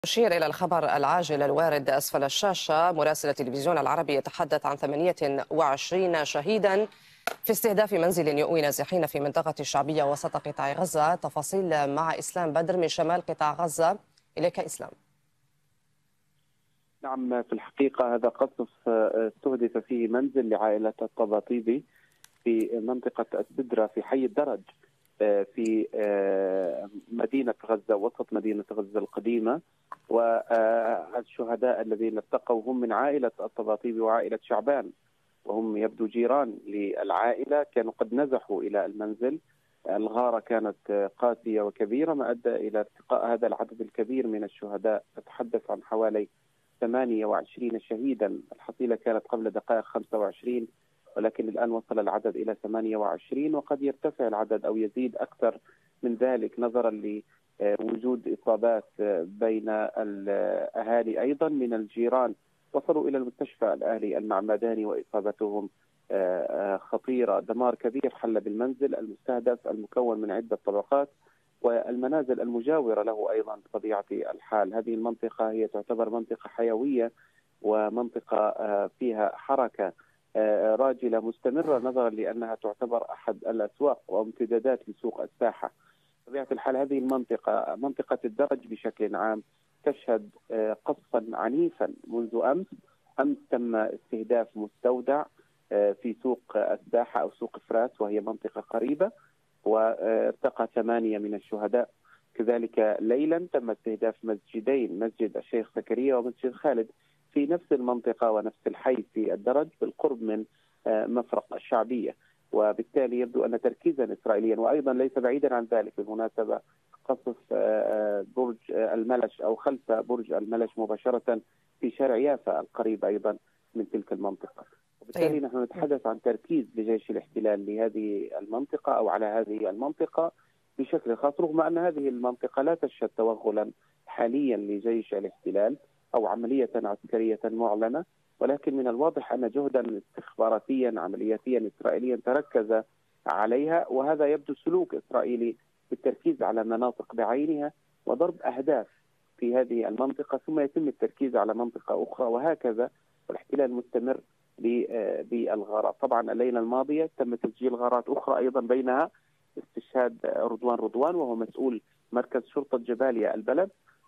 أشير إلى الخبر العاجل الوارد أسفل الشاشة. مراسل التلفزيون العربي يتحدث عن 28 شهيدا في استهداف منزل يؤوي نازحين في منطقة الشعبية وسط قطاع غزة. تفاصيل مع إسلام بدر من شمال قطاع غزة. إليك إسلام. نعم، في الحقيقة هذا قصف استهدف فيه منزل لعائلة الطباطيبي في منطقة السدرة في حي الدرج في مدينة غزة، وسط مدينة غزة القديمة. والشهداء الذين التقوا هم من عائلة الطباطيبي وعائلة شعبان، وهم يبدو جيران للعائلة، كانوا قد نزحوا إلى المنزل. الغارة كانت قاسية وكبيرة، ما أدى إلى ارتقاء هذا العدد الكبير من الشهداء. نتحدث عن حوالي 28 شهيدا. الحصيلة كانت قبل دقائق 25، ولكن الآن وصل العدد إلى 28، وقد يرتفع العدد أو يزيد أكثر من ذلك نظرا لوجود إصابات بين الأهالي. أيضا من الجيران وصلوا إلى المستشفى الأهلي المعمداني وإصابتهم خطيرة. دمار كبير حل بالمنزل المستهدف المكون من عدة طبقات والمنازل المجاورة له أيضا بطبيعة الحال. هذه المنطقة هي تعتبر منطقة حيوية ومنطقة فيها حركة راجلة مستمرة، نظرا لأنها تعتبر أحد الأسواق وامتدادات لسوق الساحة. بطبيعة الحال هذه المنطقة، منطقة الدرج بشكل عام، تشهد قصفا عنيفا منذ أمس تم استهداف مستودع في سوق الساحة أو سوق فراس، وهي منطقة قريبة، وارتقى 8 من الشهداء. كذلك ليلا تم استهداف مسجدين، مسجد الشيخ زكريا ومسجد خالد، في نفس المنطقة ونفس الحي في الدرج بالقرب من مفرق الشعبية. وبالتالي يبدو أن تركيزا إسرائيليا، وأيضا ليس بعيدا عن ذلك بالمناسبة قصف برج الملش أو خلف برج الملش مباشرة في شارع يافا القريب أيضا من تلك المنطقة. وبالتالي نحن نتحدث عن تركيز لجيش الاحتلال لهذه المنطقة أو على هذه المنطقة بشكل خاص، رغم أن هذه المنطقة لا تشهد توغلا حاليا لجيش الاحتلال أو عملية عسكرية معلنة، ولكن من الواضح أن جهدا استخباراتيا عملياتيا إسرائيليا تركز عليها، وهذا يبدو سلوك إسرائيلي بالتركيز على مناطق بعينها وضرب أهداف في هذه المنطقة، ثم يتم التركيز على منطقة أخرى، وهكذا. والاحتلال مستمر بالغارات. طبعا الليلة الماضية تم تسجيل غارات أخرى أيضا، بينها استشهاد رضوان وهو مسؤول مركز شرطة جباليا البلد،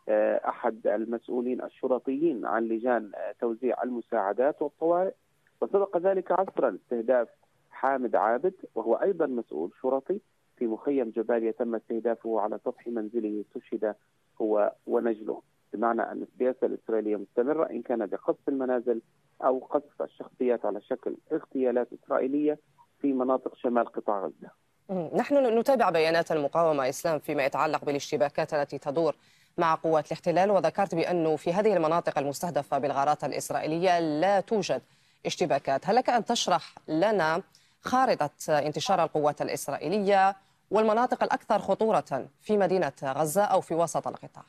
أحد المسؤولين الشرطيين عن لجان توزيع المساعدات والطوارئ. وسبق ذلك عصرا استهداف حامد عابد وهو أيضا مسؤول شرطي في مخيم جباليا، تم استهدافه على سطح منزله، استشهد هو ونجله. بمعنى أن السياسة الإسرائيلية مستمرة، إن كان بقصف المنازل أو قصف الشخصيات على شكل اغتيالات إسرائيلية في مناطق شمال قطاع غزة. نحن نتابع بيانات المقاومة إسلام فيما يتعلق بالاشتباكات التي تدور مع قوات الاحتلال، وذكرت بأنه في هذه المناطق المستهدفة بالغارات الإسرائيلية لا توجد اشتباكات. هل لك أن تشرح لنا خارطة انتشار القوات الإسرائيلية والمناطق الأكثر خطورة في مدينة غزة أو في وسط القطاع؟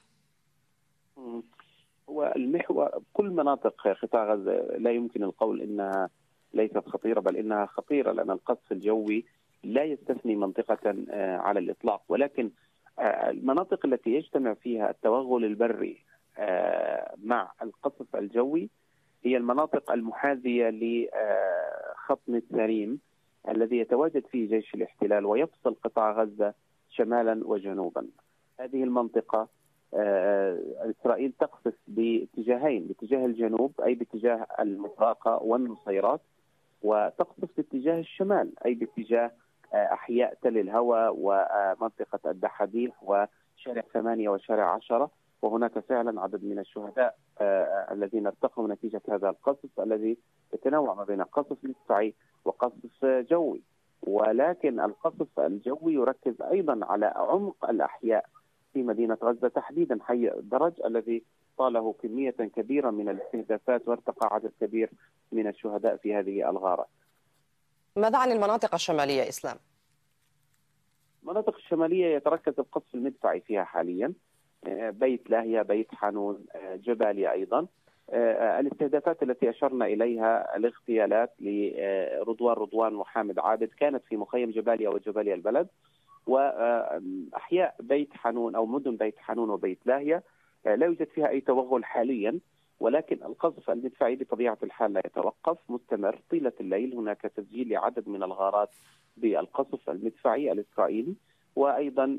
هو المحور كل مناطق قطاع غزة لا يمكن القول إنها ليست خطيرة، بل إنها خطيرة، لأن القصف الجوي لا يستثني منطقة على الإطلاق. ولكن المناطق التي يجتمع فيها التوغل البري مع القصف الجوي هي المناطق المحاذية لخط السريم الذي يتواجد فيه جيش الاحتلال ويفصل قطاع غزة شمالا وجنوبا. هذه المنطقة إسرائيل تقصف باتجاهين، باتجاه الجنوب أي باتجاه المطرقة والنصيرات، وتقصف باتجاه الشمال أي باتجاه أحياء تل الهوى ومنطقة الدحاديح وشارع 8 وشارع 10. وهناك فعلا عدد من الشهداء الذين ارتقوا نتيجة هذا القصف الذي يتنوع ما بين قصف مدفعي وقصف جوي. ولكن القصف الجوي يركز أيضا على عمق الأحياء في مدينة غزة، تحديدا حي الدرج الذي طاله كمية كبيرة من الاستهدافات وارتقى عدد كبير من الشهداء في هذه الغارة. ماذا عن المناطق الشمالية إسلام؟ المناطق الشمالية يتركز القصف المدفعي فيها حاليا، بيت لاهيا، بيت حانون، جباليا أيضا. الاستهدافات التي أشرنا إليها الاغتيالات لرضوان وحامد عابد كانت في مخيم جباليا وجباليا البلد، وأحياء بيت حانون أو مدن بيت حانون وبيت لاهيا لا يوجد فيها أي توغل حاليا، ولكن القصف المدفعي بطبيعة الحال لا يتوقف، مستمر طيلة الليل. هناك تسجيل لعدد من الغارات بالقصف المدفعي الإسرائيلي، وأيضا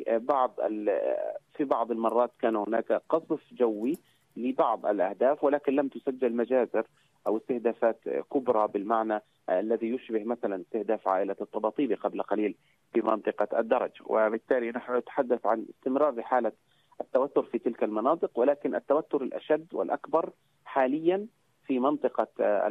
في بعض المرات كان هناك قصف جوي لبعض الأهداف، ولكن لم تسجل مجازر أو استهدافات كبرى بالمعنى الذي يشبه مثلا استهداف عائلة الطباطيبي قبل قليل في منطقة الدرج. وبالتالي نحن نتحدث عن استمرار حالة التوتر في تلك المناطق، ولكن التوتر الأشد والأكبر حاليا في منطقة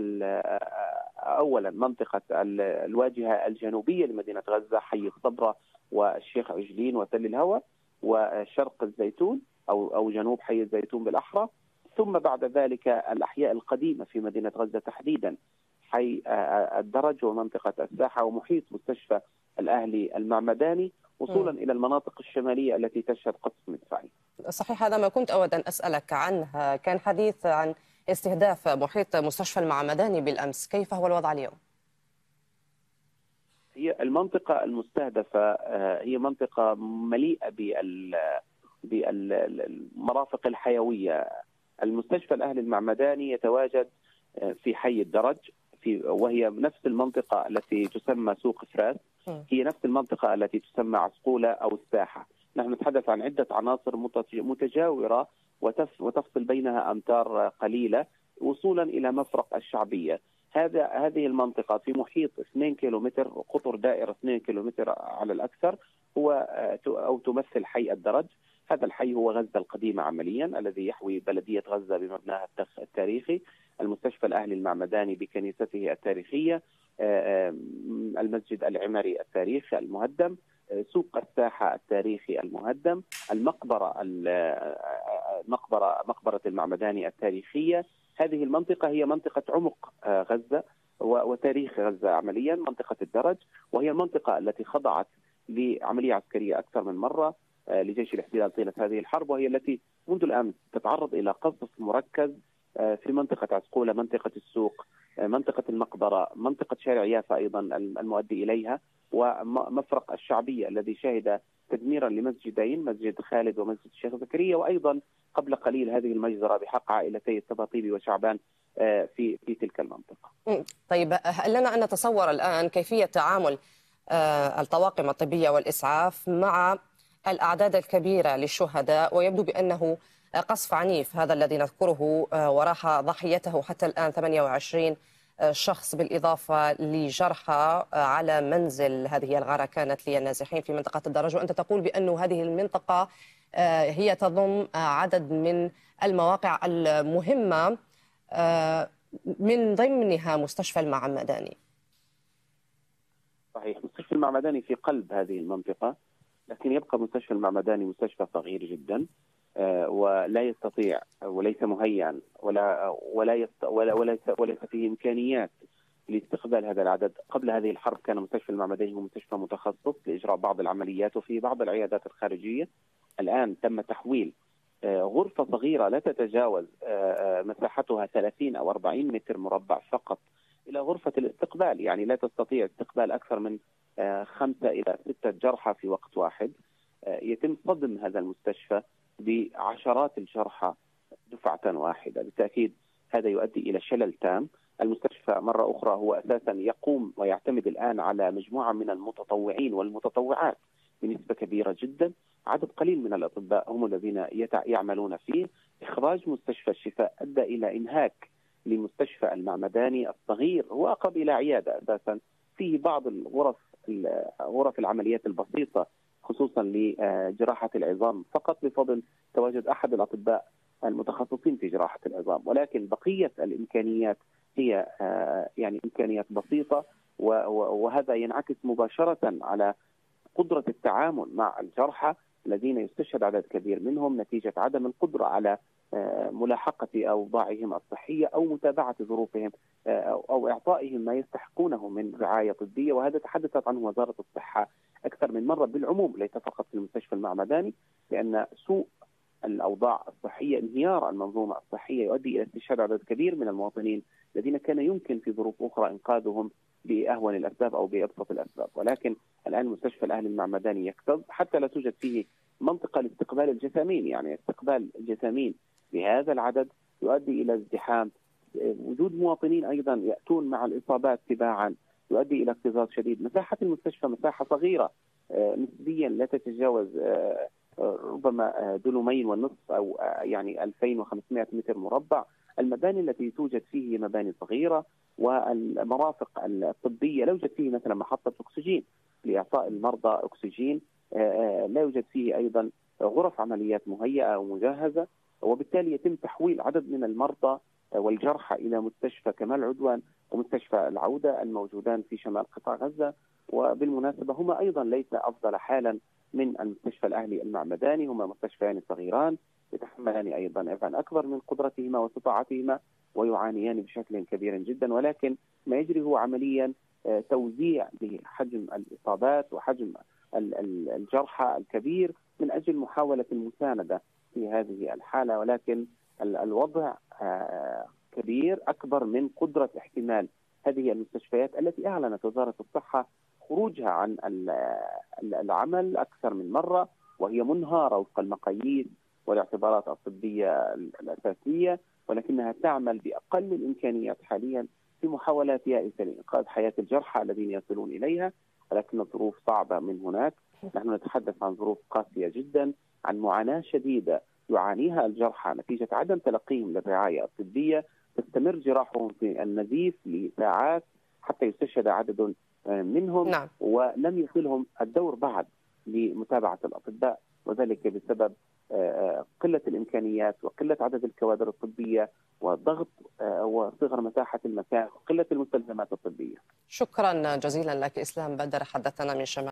أولا منطقة الواجهة الجنوبية لمدينة غزة، حي الصبرة والشيخ عجلين وتل الهوى وشرق الزيتون أو جنوب حي الزيتون بالأحرى، ثم بعد ذلك الأحياء القديمة في مدينة غزة تحديدا حي الدرج ومنطقة الساحة ومحيط مستشفى الأهلي المعمداني، وصولا إلى المناطق الشمالية التي تشهد قصف مدفعي. صحيح، هذا ما كنت أود أن أسألك عنه. كان حديث عن استهداف محيط مستشفى المعمداني بالأمس، كيف هو الوضع اليوم؟ هي المنطقة المستهدفة هي منطقة مليئة بالمرافق الحيوية. المستشفى الأهلي المعمداني يتواجد في حي الدرج، وهي نفس المنطقة التي تسمى سوق فراس، هي نفس المنطقة التي تسمى عسقولة أو الساحة. نحن نتحدث عن عدة عناصر متجاورة وتفصل بينها أمتار قليلة وصولا إلى مفرق الشعبية. هذه المنطقة في محيط 2 كيلومتر، قطر دائرة 2 كيلومتر على الأكثر، أو تمثل حي الدرج. هذا الحي هو غزة القديمة عمليا، الذي يحوي بلدية غزة بمبناها التاريخي، المستشفى الأهلي المعمداني بكنيسته التاريخية، المسجد العمري التاريخي المهدم، سوق الساحة التاريخي المهدم، مقبرة المعمداني التاريخية. هذه المنطقة هي منطقة عمق غزة وتاريخ غزة عمليا، منطقة الدرج، وهي المنطقة التي خضعت لعملية عسكرية أكثر من مرة لجيش الاحتلال طيلة هذه الحرب، وهي التي منذ الأمس تتعرض إلى قصف مركز في منطقة عسقولة، منطقة السوق، منطقة المقبرة، منطقة شارع يافا أيضا المؤدي إليها، ومفرق الشعبية الذي شهد تدميرا لمسجدين، مسجد خالد ومسجد الشيخ زكريا، وأيضا قبل قليل هذه المجزرة بحق عائلتي الطباطيبي وشعبان في تلك المنطقة. طيب، هل لنا أن نتصور الآن كيفية تعامل الطواقم الطبية والإسعاف مع الأعداد الكبيرة للشهداء؟ ويبدو بأنه قصف عنيف هذا الذي نذكره وراح ضحيته حتى الآن 28 شخص بالإضافة لجرحى على منزل. هذه الغارة كانت للنازحين في منطقة الدرج، وأنت تقول بأن هذه المنطقة هي تضم عدد من المواقع المهمة من ضمنها مستشفى المعمداني. صحيح، مستشفى المعمداني في قلب هذه المنطقة، لكن يبقى مستشفى المعمداني مستشفى صغير جدا، ولا يستطيع وليس مهيئا وليس فيه إمكانيات لاستقبال هذا العدد. قبل هذه الحرب كان مستشفى المعمداني هو مستشفى متخصص لإجراء بعض العمليات وفي بعض العيادات الخارجية. الآن تم تحويل غرفة صغيرة لا تتجاوز مساحتها 30 أو 40 متر مربع فقط إلى غرفة الاستقبال، يعني لا تستطيع استقبال أكثر من 5 إلى 6 جرحى في وقت واحد. يتم صدم هذا المستشفى بعشرات الجرحى دفعة واحدة. بالتأكيد هذا يؤدي إلى شلل تام. المستشفى مرة أخرى هو أساسا يقوم ويعتمد الآن على مجموعة من المتطوعين والمتطوعات بنسبة كبيرة جدا. عدد قليل من الأطباء هم الذين يعملون فيه. إخراج مستشفى الشفاء أدى إلى إنهاك لمستشفى المعمداني الصغير، هو أقرب إلى عيادة أساسا، فيه بعض غرف العمليات البسيطة خصوصا لجراحة العظام فقط بفضل تواجد أحد الأطباء المتخصصين في جراحة العظام، ولكن بقية الإمكانيات هي يعني إمكانيات بسيطة، وهذا ينعكس مباشرة على قدرة التعامل مع الجرحى الذين يستشهد عدد كبير منهم نتيجة عدم القدرة على ملاحقة أوضاعهم الصحية أو متابعة ظروفهم أو إعطائهم ما يستحقونه من رعاية طبية. وهذا تحدثت عنه وزارة الصحة أكثر من مرة بالعموم، ليس فقط في المستشفى المعمداني، لأن سوء الأوضاع الصحية، انهيار المنظومة الصحية يؤدي إلى استشهاد عدد كبير من المواطنين الذين كان يمكن في ظروف أخرى إنقاذهم بأهون الأسباب أو بأبسط الأسباب. ولكن الآن مستشفى الأهلي المعمداني يكتظ حتى لا توجد فيه منطقة لاستقبال الجثامين، يعني استقبال الجثامين بهذا العدد يؤدي إلى ازدحام. وجود مواطنين أيضا يأتون مع الإصابات تباعا يؤدي إلى اكتظاظ شديد. مساحة المستشفى مساحة صغيرة نسبيا، لا تتجاوز ربما دلمين ونصف أو يعني 2500 متر مربع. المباني التي توجد فيه هي مباني صغيرة، والمرافق الطبية لا يوجد فيه مثلا محطة أكسجين لإعطاء المرضى أكسجين، لا يوجد فيه أيضا غرف عمليات مهيئة ومجهزة، وبالتالي يتم تحويل عدد من المرضى والجرحى إلى مستشفى كمال عدوان ومستشفى العودة الموجودان في شمال قطاع غزة. وبالمناسبة هما أيضا ليس أفضل حالا من المستشفى الأهلي المعمداني، هما مستشفيان صغيران يتحملان أيضا عبئا أكبر من قدرتهما واستطاعتهما ويعانيان بشكل كبير جدا، ولكن ما يجري هو عمليا توزيع بحجم الإصابات وحجم الجرحى الكبير من أجل محاولة المساندة في هذه الحالة. ولكن الوضع كبير أكبر من قدرة احتمال هذه المستشفيات التي أعلنت وزارة الصحة خروجها عن العمل أكثر من مرة، وهي منهارة وفق المقاييس والاعتبارات الطبية الأساسية، ولكنها تعمل بأقل الإمكانيات حاليا في محاولات يائسة لإنقاذ حياة الجرحى الذين يصلون إليها، ولكن الظروف صعبة من هناك. نحن نتحدث عن ظروف قاسية جدا، عن معاناة شديدة يعانيها الجرحى نتيجة عدم تلقيهم للرعاية الطبية. تستمر جراحهم في النزيف لساعات حتى يستشهد عدد منهم. نعم. ولم يصلهم الدور بعد لمتابعة الأطباء، وذلك بسبب قلة الإمكانيات وقلة عدد الكوادر الطبية وضغط وصغر مساحة المكان وقلة المستلزمات الطبية. شكرا جزيلا لك إسلام بدر، حدثنا من شمال